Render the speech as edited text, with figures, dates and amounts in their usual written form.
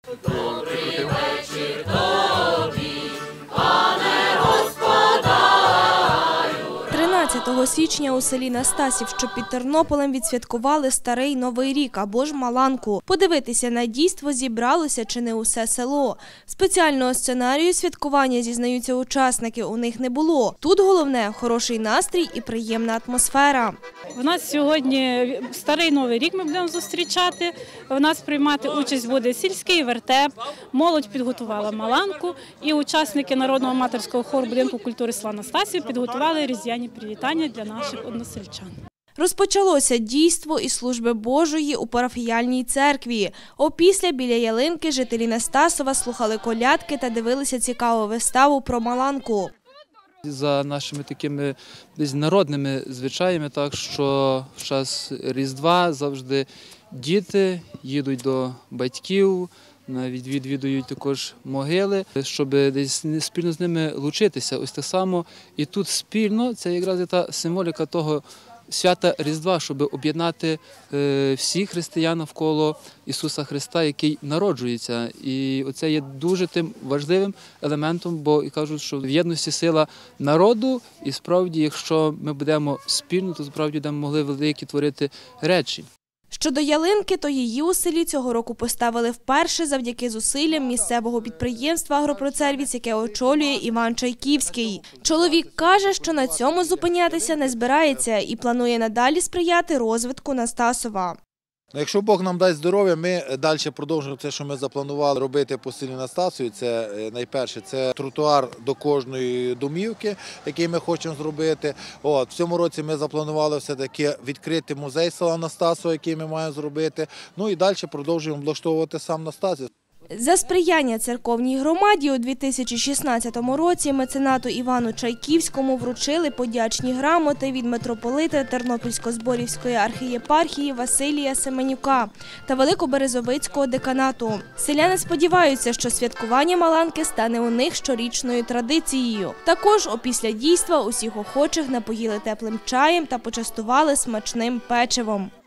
Добрий вечір. 13 січня у селі Настасів, що під Тернополем, відсвяткували Старий Новий рік або ж Маланку. Подивитися на дійство зібралося чи не усе село. Спеціального сценарію святкування, зізнаються учасники, у них не було. Тут головне – хороший настрій і приємна атмосфера. У нас сьогодні Старий Новий рік ми будемо зустрічати. У нас приймати участь буде сільський вертеп, молодь підготувала Маланку і учасники Народного аматорського хору будинку культури села Настасів підготували різдвяні привітання для наших односельчан. Розпочалося дійство із служби Божої у парафіяльній церкві. Опісля біля ялинки жителі Настасова слухали колядки та дивилися цікаву виставу про Маланку. За нашими такими десь народними звичаями, так що в час Різдва завжди діти їдуть до батьків, навіть відвідують також могили, щоб десь спільно з ними лучитися. Ось так само і тут спільно, це якраз та символіка того свята Різдва, щоб об'єднати всіх християн навколо Ісуса Христа, який народжується. І оце є дуже тим важливим елементом, бо і кажуть, що в єдності сила народу, і справді, якщо ми будемо спільно, то справді будемо могли великі творити речі. Щодо ялинки, то її у селі цього року поставили вперше завдяки зусиллям місцевого підприємства «Агропроцервіс», яке очолює Іван Чайківський. Чоловік каже, що на цьому зупинятися не збирається і планує надалі сприяти розвитку Настасова. Якщо Бог нам дасть здоров'я, ми далі продовжуємо те, що ми запланували робити по селі Настасові. Це найперше, це тротуар до кожної домівки, який ми хочемо зробити. В цьому році ми запланували все-таки відкрити музей села Настасова, який ми маємо зробити. Ну і далі продовжуємо облаштовувати сам Настасів. За сприяння церковній громаді у 2016 році меценату Івану Чайківському вручили подячні грамоти від митрополита Тернопільсько-Зборівської архієпархії Василія Семенюка та Великоберезовицького деканату. Селяни сподіваються, що святкування Маланки стане у них щорічною традицією. Також опісля дійства усіх охочих напоїли теплим чаєм та почастували смачним печивом.